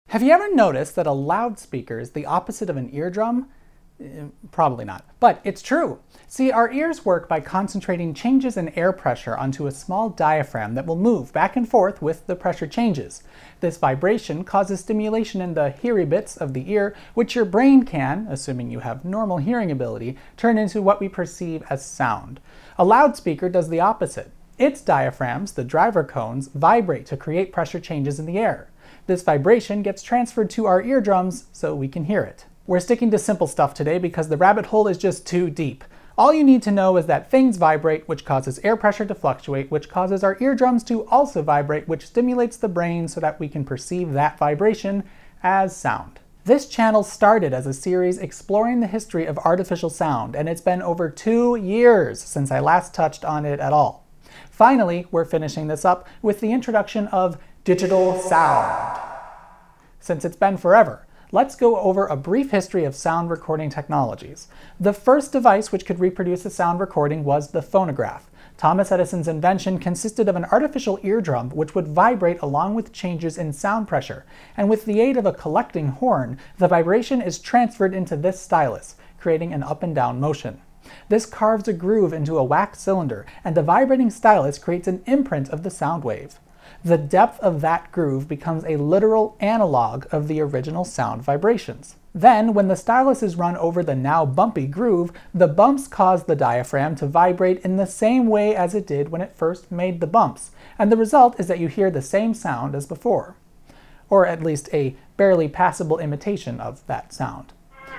Have you ever noticed that a loudspeaker is the opposite of an eardrum? Probably not, but it's true. See, our ears work by concentrating changes in air pressure onto a small diaphragm that will move back and forth with the pressure changes. This vibration causes stimulation in the heary bits of the ear, which your brain can, assuming you have normal hearing ability, turn into what we perceive as sound. A loudspeaker does the opposite. Its diaphragms, the driver cones, vibrate to create pressure changes in the air. This vibration gets transferred to our eardrums so we can hear it. We're sticking to simple stuff today because the rabbit hole is just too deep. All you need to know is that things vibrate, which causes air pressure to fluctuate, which causes our eardrums to also vibrate, which stimulates the brain so that we can perceive that vibration as sound. This channel started as a series exploring the history of artificial sound, and it's been over 2 years since I last touched on it at all. Finally, we're finishing this up with the introduction of digital sound. Since it's been forever, let's go over a brief history of sound recording technologies. The first device which could reproduce a sound recording was the phonograph. Thomas Edison's invention consisted of an artificial eardrum which would vibrate along with changes in sound pressure, and with the aid of a collecting horn, the vibration is transferred into this stylus, creating an up and down motion. This carves a groove into a wax cylinder, and the vibrating stylus creates an imprint of the sound wave. The depth of that groove becomes a literal analog of the original sound vibrations. Then, when the stylus is run over the now bumpy groove, the bumps cause the diaphragm to vibrate in the same way as it did when it first made the bumps, and the result is that you hear the same sound as before. Or at least a barely passable imitation of that sound.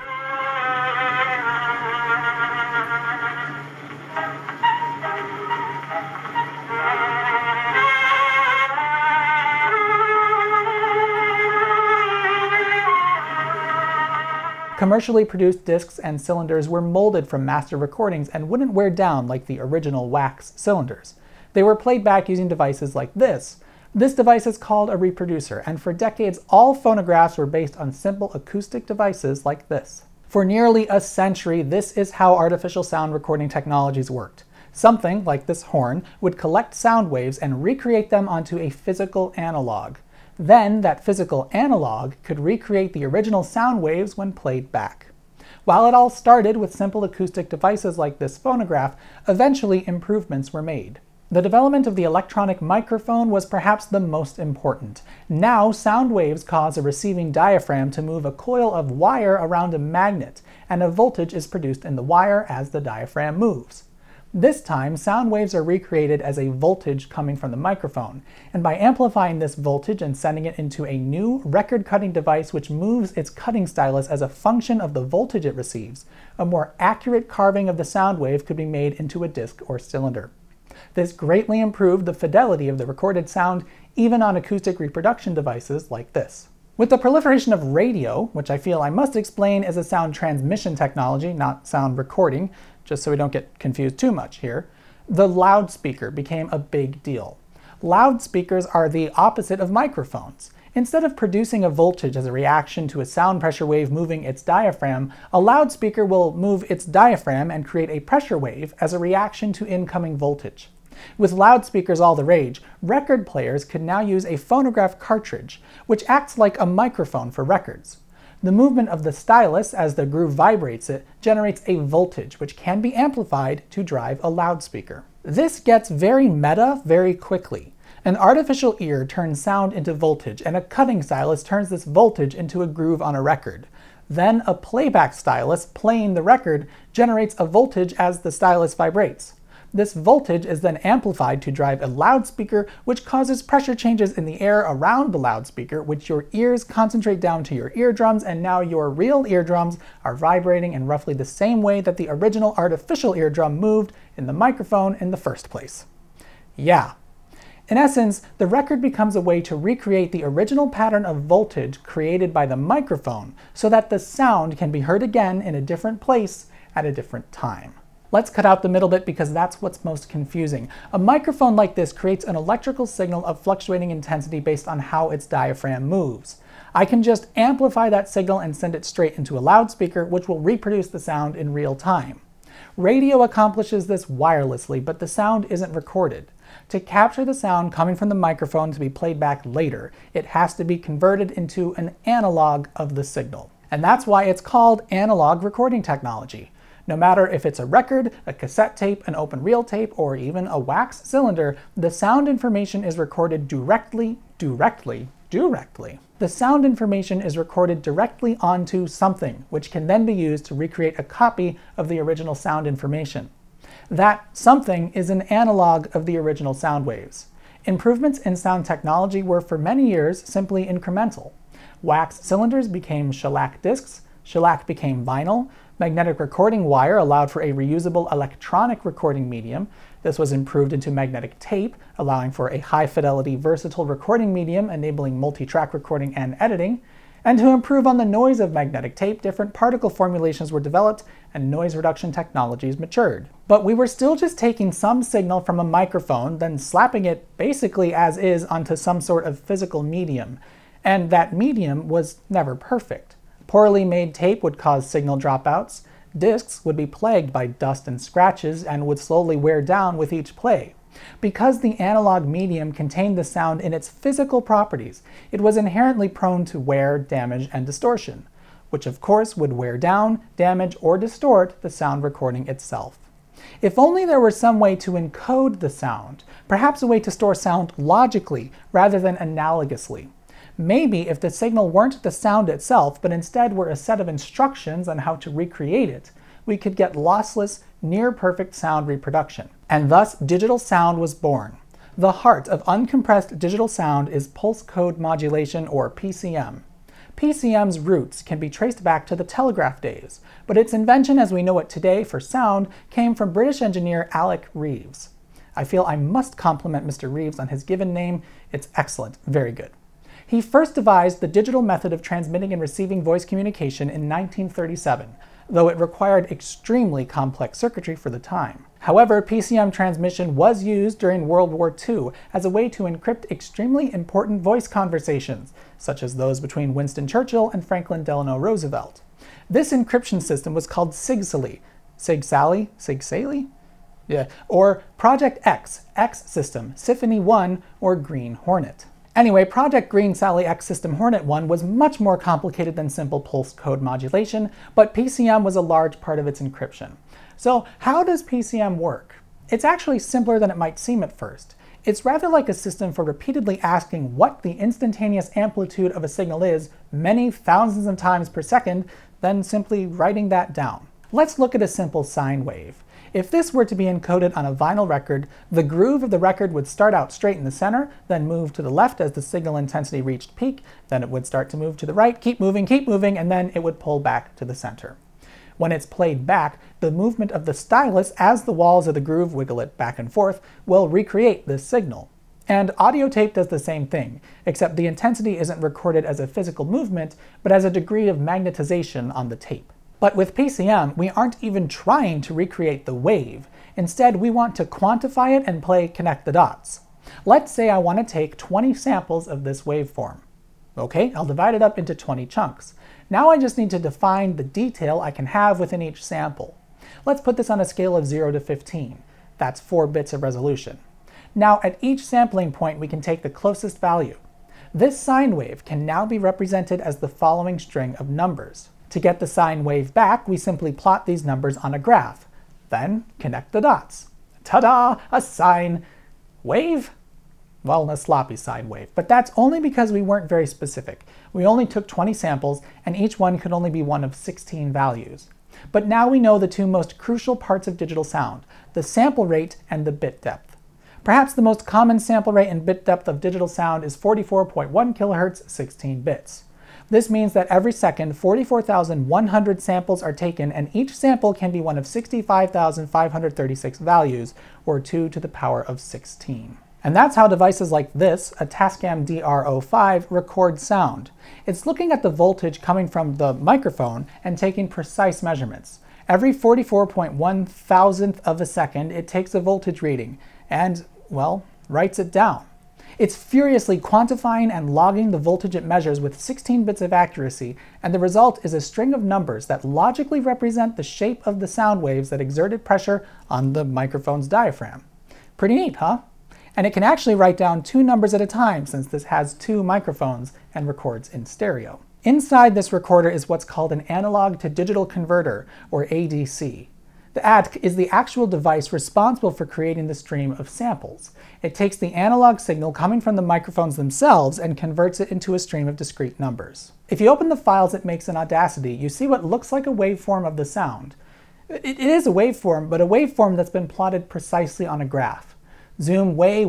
Commercially produced discs and cylinders were molded from master recordings and wouldn't wear down like the original wax cylinders. They were played back using devices like this. This device is called a reproducer, and for decades all phonographs were based on simple acoustic devices like this. For nearly a century, this is how artificial sound recording technologies worked. Something, like this horn, would collect sound waves and recreate them onto a physical analog. Then, that physical analog could recreate the original sound waves when played back. While it all started with simple acoustic devices like this phonograph, eventually improvements were made. The development of the electronic microphone was perhaps the most important. Now, sound waves cause a receiving diaphragm to move a coil of wire around a magnet, and a voltage is produced in the wire as the diaphragm moves. This time, sound waves are recreated as a voltage coming from the microphone, and by amplifying this voltage and sending it into a new record-cutting device which moves its cutting stylus as a function of the voltage it receives, a more accurate carving of the sound wave could be made into a disc or cylinder. This greatly improved the fidelity of the recorded sound even on acoustic reproduction devices like this. With the proliferation of radio, which I feel I must explain is a sound transmission technology, not sound recording, just so we don't get confused too much here, the loudspeaker became a big deal. Loudspeakers are the opposite of microphones. Instead of producing a voltage as a reaction to a sound pressure wave moving its diaphragm, a loudspeaker will move its diaphragm and create a pressure wave as a reaction to incoming voltage. With loudspeakers all the rage, record players could now use a phonograph cartridge, which acts like a microphone for records. The movement of the stylus as the groove vibrates it generates a voltage which can be amplified to drive a loudspeaker. This gets very meta very quickly. An artificial ear turns sound into voltage, and a cutting stylus turns this voltage into a groove on a record. Then a playback stylus playing the record generates a voltage as the stylus vibrates. This voltage is then amplified to drive a loudspeaker, which causes pressure changes in the air around the loudspeaker, which your ears concentrate down to your eardrums, and now your real eardrums are vibrating in roughly the same way that the original artificial eardrum moved in the microphone in the first place. Yeah. In essence, the record becomes a way to recreate the original pattern of voltage created by the microphone, so that the sound can be heard again in a different place at a different time. Let's cut out the middle bit because that's what's most confusing. A microphone like this creates an electrical signal of fluctuating intensity based on how its diaphragm moves. I can just amplify that signal and send it straight into a loudspeaker, which will reproduce the sound in real time. Radio accomplishes this wirelessly, but the sound isn't recorded. To capture the sound coming from the microphone to be played back later, it has to be converted into an analog of the signal. And that's why it's called analog recording technology. No matter if it's a record, a cassette tape, an open reel tape, or even a wax cylinder, the sound information is recorded directly. The sound information is recorded directly onto something, which can then be used to recreate a copy of the original sound information. That something is an analog of the original sound waves. Improvements in sound technology were for many years simply incremental. Wax cylinders became shellac discs, shellac became vinyl, magnetic recording wire allowed for a reusable electronic recording medium. This was improved into magnetic tape, allowing for a high-fidelity, versatile recording medium enabling multi-track recording and editing. And to improve on the noise of magnetic tape, different particle formulations were developed and noise reduction technologies matured. But we were still just taking some signal from a microphone, then slapping it basically as is onto some sort of physical medium. And that medium was never perfect. Poorly made tape would cause signal dropouts. Discs would be plagued by dust and scratches and would slowly wear down with each play. Because the analog medium contained the sound in its physical properties, it was inherently prone to wear, damage, and distortion, which of course would wear down, damage, or distort the sound recording itself. If only there were some way to encode the sound, perhaps a way to store sound logically rather than analogously. Maybe if the signal weren't the sound itself, but instead were a set of instructions on how to recreate it, we could get lossless, near-perfect sound reproduction. And thus, digital sound was born. The heart of uncompressed digital sound is pulse code modulation, or PCM. PCM's roots can be traced back to the telegraph days, but its invention as we know it today for sound came from British engineer Alec Reeves. I feel I must compliment Mr. Reeves on his given name. It's excellent, very good. He first devised the digital method of transmitting and receiving voice communication in 1937, though it required extremely complex circuitry for the time. However, PCM transmission was used during World War II as a way to encrypt extremely important voice conversations, such as those between Winston Churchill and Franklin Delano Roosevelt. This encryption system was called Sigsally, Yeah, or Project X, X System, Symphony 1, or Green Hornet. Anyway, Project Green Sally X System Hornet 1 was much more complicated than simple pulse code modulation, but PCM was a large part of its encryption. So how does PCM work? It's actually simpler than it might seem at first. It's rather like a system for repeatedly asking what the instantaneous amplitude of a signal is many thousands of times per second, then simply writing that down. Let's look at a simple sine wave. If this were to be encoded on a vinyl record, the groove of the record would start out straight in the center, then move to the left as the signal intensity reached peak, then it would start to move to the right, keep moving, and then it would pull back to the center. When it's played back, the movement of the stylus as the walls of the groove wiggle it back and forth will recreate this signal. And audio tape does the same thing, except the intensity isn't recorded as a physical movement, but as a degree of magnetization on the tape. But with PCM, we aren't even trying to recreate the wave. Instead, we want to quantify it and play connect the dots. Let's say I want to take 20 samples of this waveform. Okay, I'll divide it up into 20 chunks. Now I just need to define the detail I can have within each sample. Let's put this on a scale of 0 to 15. That's 4 bits of resolution. Now at each sampling point we can take the closest value. This sine wave can now be represented as the following string of numbers. To get the sine wave back, we simply plot these numbers on a graph. Then connect the dots. Ta-da! A sine wave? Well, a sloppy sine wave. But that's only because we weren't very specific. We only took 20 samples, and each one could only be one of 16 values. But now we know the two most crucial parts of digital sound, the sample rate and the bit depth. Perhaps the most common sample rate and bit depth of digital sound is 44.1 kHz, 16 bits. This means that every second, 44,100 samples are taken, and each sample can be one of 65,536 values, or 2 to the power of 16. And that's how devices like this, a Tascam DR05, record sound. It's looking at the voltage coming from the microphone and taking precise measurements. Every 44.1 thousandth of a second, it takes a voltage reading and, well, writes it down. It's furiously quantifying and logging the voltage it measures with 16 bits of accuracy, and the result is a string of numbers that logically represent the shape of the sound waves that exerted pressure on the microphone's diaphragm. Pretty neat, huh? And it can actually write down 2 numbers at a time since this has 2 microphones and records in stereo. Inside this recorder is what's called an analog to digital converter, or ADC. The ADC is the actual device responsible for creating the stream of samples. It takes the analog signal coming from the microphones themselves and converts it into a stream of discrete numbers. If you open the files it makes in Audacity, you see what looks like a waveform of the sound. It is a waveform, but a waveform that's been plotted precisely on a graph. Zoom way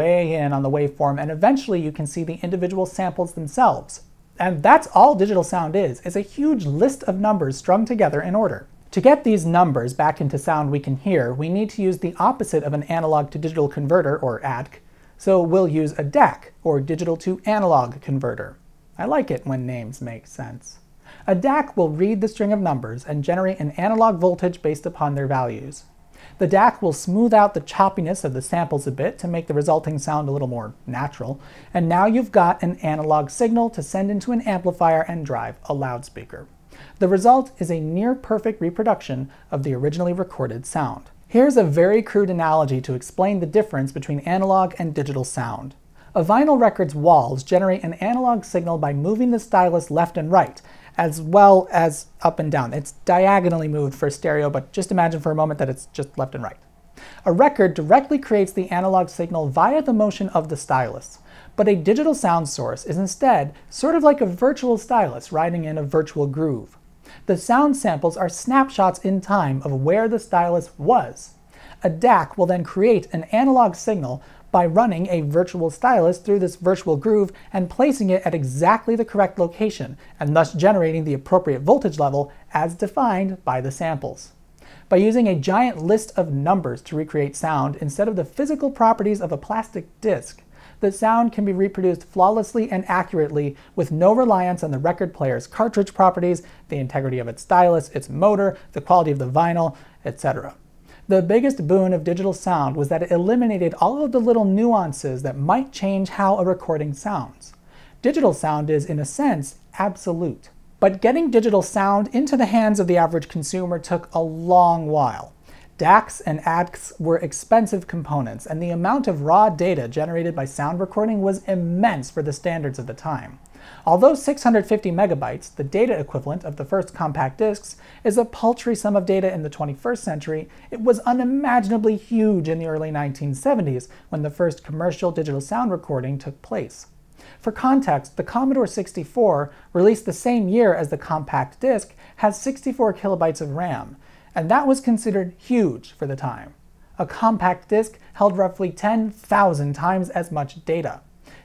in on the waveform and eventually you can see the individual samples themselves. And that's all digital sound is a huge list of numbers strung together in order. To get these numbers back into sound we can hear, we need to use the opposite of an analog to digital converter, or ADC, so we'll use a DAC, or digital to analog converter. I like it when names make sense. A DAC will read the string of numbers and generate an analog voltage based upon their values. The DAC will smooth out the choppiness of the samples a bit to make the resulting sound a little more natural, and now you've got an analog signal to send into an amplifier and drive a loudspeaker. The result is a near-perfect reproduction of the originally recorded sound. Here's a very crude analogy to explain the difference between analog and digital sound. A vinyl record's walls generate an analog signal by moving the stylus left and right, as well as up and down. It's diagonally moved for stereo, but just imagine for a moment that it's just left and right. A record directly creates the analog signal via the motion of the stylus, but a digital sound source is instead sort of like a virtual stylus riding in a virtual groove. The sound samples are snapshots in time of where the stylus was. A DAC will then create an analog signal by running a virtual stylus through this virtual groove and placing it at exactly the correct location, and thus generating the appropriate voltage level as defined by the samples. By using a giant list of numbers to recreate sound instead of the physical properties of a plastic disc, the sound can be reproduced flawlessly and accurately with no reliance on the record player's cartridge properties, the integrity of its stylus, its motor, the quality of the vinyl, etc. The biggest boon of digital sound was that it eliminated all of the little nuances that might change how a recording sounds. Digital sound is, in a sense, absolute. But getting digital sound into the hands of the average consumer took a long while. DACs and ADCs were expensive components, and the amount of raw data generated by sound recording was immense for the standards of the time. Although 650 megabytes, the data equivalent of the first compact discs, is a paltry sum of data in the 21st century, it was unimaginably huge in the early 1970s when the first commercial digital sound recording took place. For context, the Commodore 64, released the same year as the compact disc, has 64 kilobytes of RAM, and that was considered huge for the time. A compact disc held roughly 10,000 times as much data.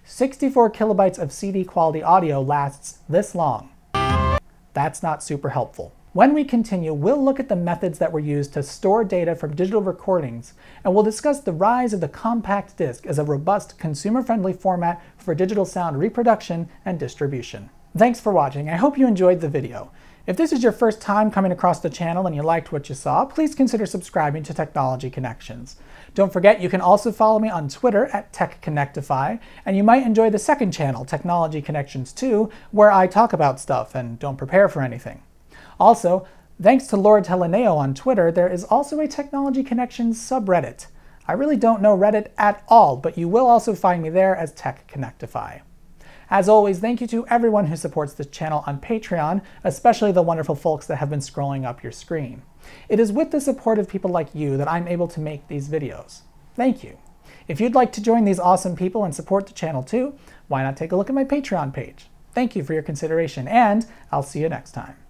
64 kilobytes of CD quality audio lasts this long. That's not super helpful. When we continue, we'll look at the methods that were used to store data from digital recordings, and we'll discuss the rise of the compact disc as a robust, consumer-friendly format for digital sound reproduction and distribution. Thanks for watching. I hope you enjoyed the video. If this is your first time coming across the channel and you liked what you saw, please consider subscribing to Technology Connections. Don't forget you can also follow me on Twitter at TechConnectify, and you might enjoy the second channel, Technology Connections 2, where I talk about stuff and don't prepare for anything. Also, thanks to Lord Teleneo on Twitter, there is also a Technology Connections subreddit. I really don't know Reddit at all, but you will also find me there as TechConnectify. As always, thank you to everyone who supports this channel on Patreon, especially the wonderful folks that have been scrolling up your screen. It is with the support of people like you that I'm able to make these videos. Thank you. If you'd like to join these awesome people and support the channel too, why not take a look at my Patreon page? Thank you for your consideration, and I'll see you next time.